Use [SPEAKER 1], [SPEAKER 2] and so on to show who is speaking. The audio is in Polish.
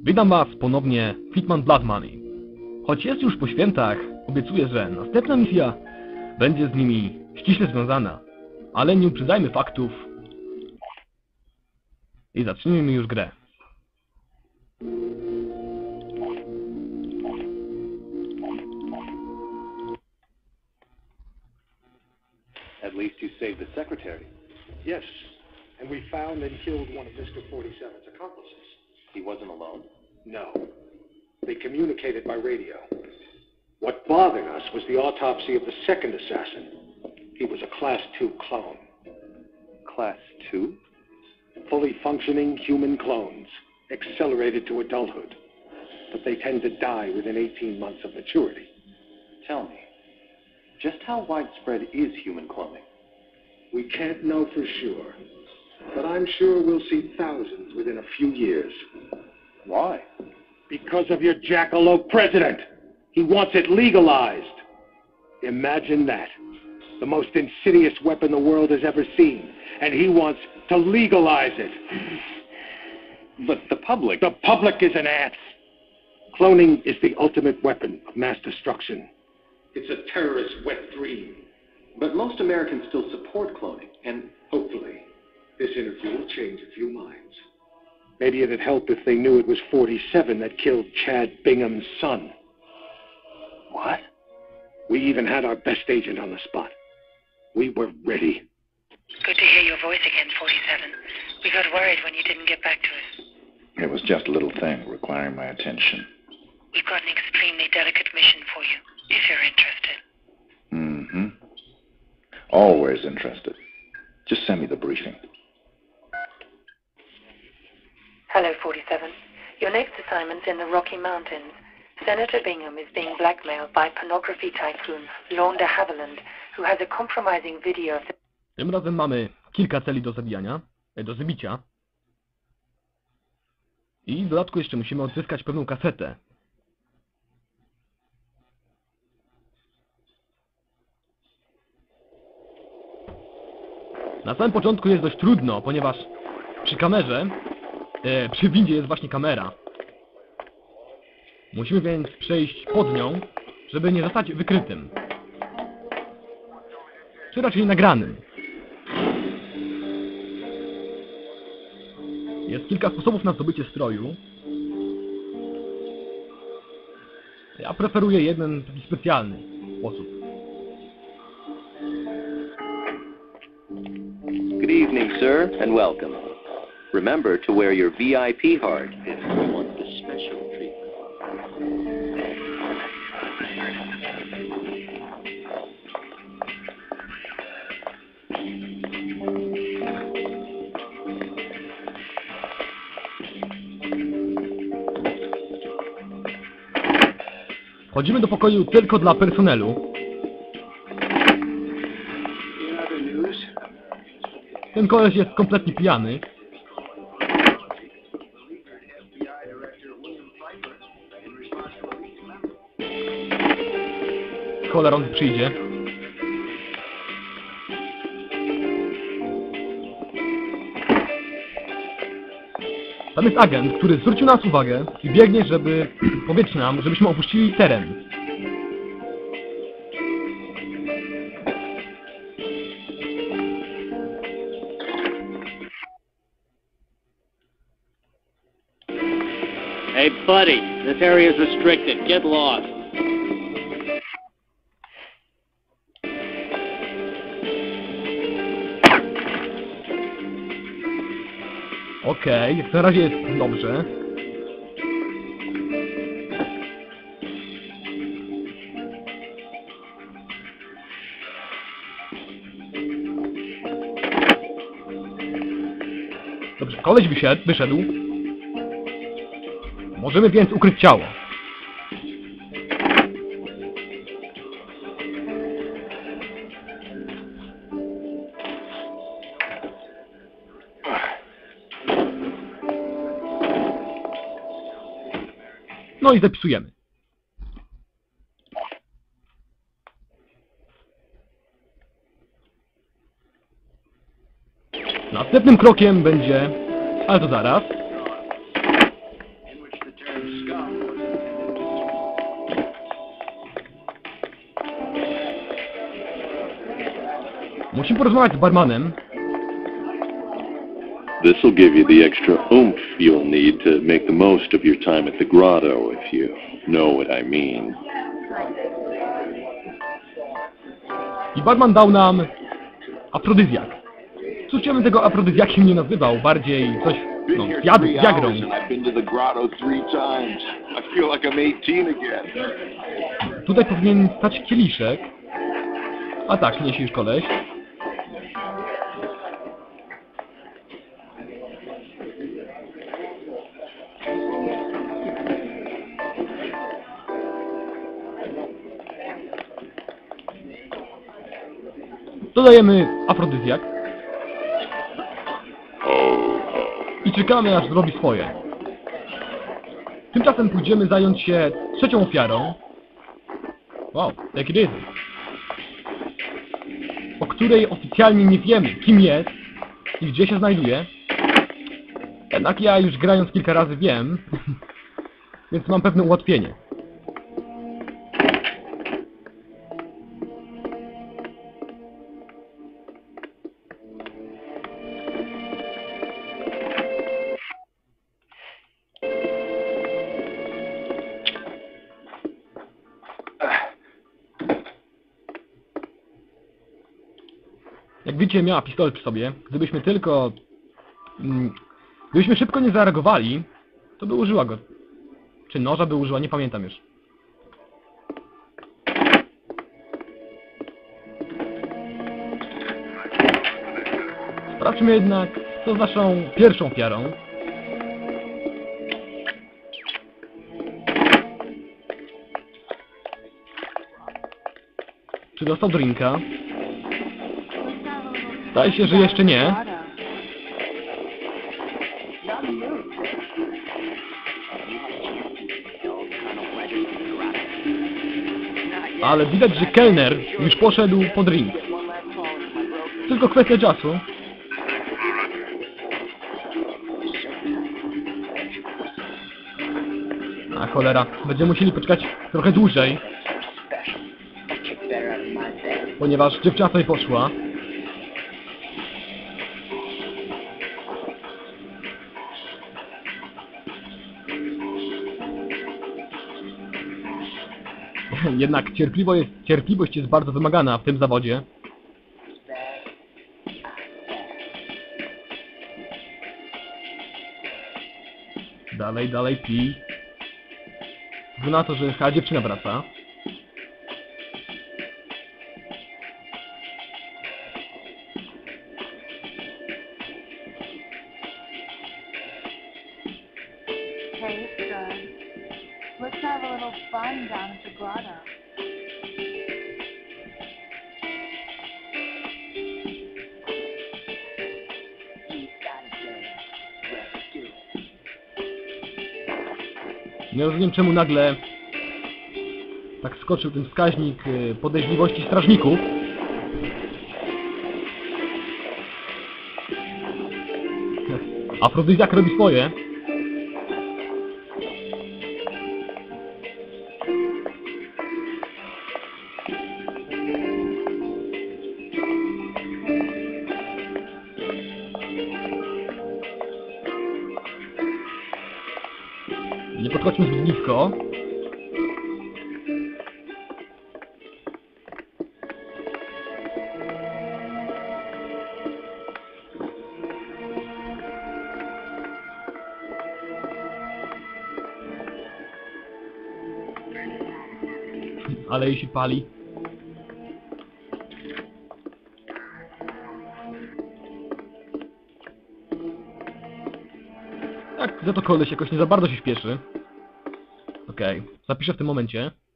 [SPEAKER 1] Witam Was ponownie, Hitman Blood Money. Choć jest już po świętach, obiecuję, że następna misja będzie z nimi ściśle związana. Ale nie uprzedzajmy faktów i zacznijmy już grę.
[SPEAKER 2] At least you saved the secretary.
[SPEAKER 3] Yes, and we found and killed one of Mr. 47's accomplices.
[SPEAKER 2] He wasn't alone.
[SPEAKER 3] No. They communicated by radio. What bothered us was the autopsy of the second assassin. He was a Class II clone.
[SPEAKER 2] Class 2?
[SPEAKER 3] Fully functioning human clones, accelerated to adulthood. But they tend to die within 18 months of maturity.
[SPEAKER 2] Tell me, just how widespread is human cloning?
[SPEAKER 3] We can't know for sure, but I'm sure we'll see thousands within a few years.
[SPEAKER 2] Why?
[SPEAKER 3] Because of your jackalope president. He wants it legalized. Imagine that. The most insidious weapon the world has ever seen. And he wants to legalize it.
[SPEAKER 2] But the public...
[SPEAKER 3] The public is an ant. Cloning is the ultimate weapon of mass destruction. It's a terrorist's wet dream.
[SPEAKER 2] But most Americans still support cloning, and...
[SPEAKER 3] Hopefully, this interview will change a few minds. Maybe it'd help if they knew it was 47 that killed Chad Bingham's son.
[SPEAKER 2] What?
[SPEAKER 3] We even had our best agent on the spot. We were ready.
[SPEAKER 4] Good to hear your voice again, 47. We got worried when you didn't get back to us.
[SPEAKER 5] It was just a little thing requiring my attention.
[SPEAKER 4] We've got an extremely delicate mission for you, if you're interested.
[SPEAKER 5] Mm-hmm. Always interested. Just send me the briefing.
[SPEAKER 4] Hello, 47. Your next assignment's in the Rocky Mountains. Senator Bingham is being blackmailed by pornography tycoon Lorne de Havilland, who has a compromising video of the...
[SPEAKER 1] Tym razem mamy kilka celi do zabijania, do zabicia. I w dodatku jeszcze musimy odzyskać pewną kasetę. Na samym początku jest dość trudno, ponieważ przy kamerze, przy windzie jest właśnie kamera. Musimy więc przejść pod nią, żeby nie zostać wykrytym. Czy raczej nagranym. Jest kilka sposobów na zdobycie stroju. Ja preferuję jeden taki specjalny sposób.
[SPEAKER 2] Good evening, sir, and welcome. Remember to wear your VIP card if you want this special treatment.
[SPEAKER 1] Wchodzimy do pokoju tylko dla personelu. Ten koleś jest kompletnie pijany. Cholera, on przyjdzie. Tam jest agent, który zwrócił nas uwagę i biegnie, żeby powiedzieć nam, żebyśmy opuścili teren.
[SPEAKER 6] Hey, buddy, this area is restricted. Get lost.
[SPEAKER 1] Okej, jak na razie jest dobrze. Dobrze, koleś wyszedł. Możemy więc ukryć ciało. No i zapisujemy. Następnym krokiem będzie... Ale to zaraz. Musimy porozmawiać z barmanem.
[SPEAKER 7] This'll give you the extra oomph you'll need to make the most of your time at the grotto, if you know what I mean.
[SPEAKER 1] I barman dał nam afrodyzjak. Cóż ja bym tego afrodyzjakiem nie nazywał, bardziej coś, no, Viagrą.
[SPEAKER 5] I've been to the grotto 3 times. I feel like I'm 18 again.
[SPEAKER 1] Tutaj powinien stać kieliszek. A tak, niesie już koleś. Dodajemy afrodyzjak. I czekamy, aż zrobi swoje. Tymczasem pójdziemy zająć się trzecią ofiarą. Wow, take it easy. O której oficjalnie nie wiemy, kim jest i gdzie się znajduje. Jednak ja już grając kilka razy wiem, więc mam pewne ułatwienie. Jak widzicie, miała pistolet przy sobie. Gdybyśmy tylko... Gdybyśmy szybko nie zareagowali, to by użyła go. Czy noża by użyła, nie pamiętam już. Sprawdźmy jednak, co z naszą pierwszą ofiarą. Czy dostał drinka? Zdaje się, że jeszcze nie. Ale widać, że kelner już poszedł po drink. Tylko kwestia czasu. A cholera, będziemy musieli poczekać trochę dłużej. Ponieważ dziewczyna sobie poszła. Jednak cierpliwość jest bardzo wymagana w tym zawodzie. Dalej pij. Wygląda na to, że chyba dziewczyna wraca.
[SPEAKER 8] Hey, it's good. Let's have a little fun down at the grotto.
[SPEAKER 1] Nie rozumiem, czemu nagle tak skoczył ten wskaźnik podejrzliwości strażników. Afrodyzjak robi swoje. Nie podchodźmy zbyt blisko. Ale jej się pali. Tak, za to koleś jakoś nie za bardzo się śpieszy. Okej, zapiszę w tym momencie.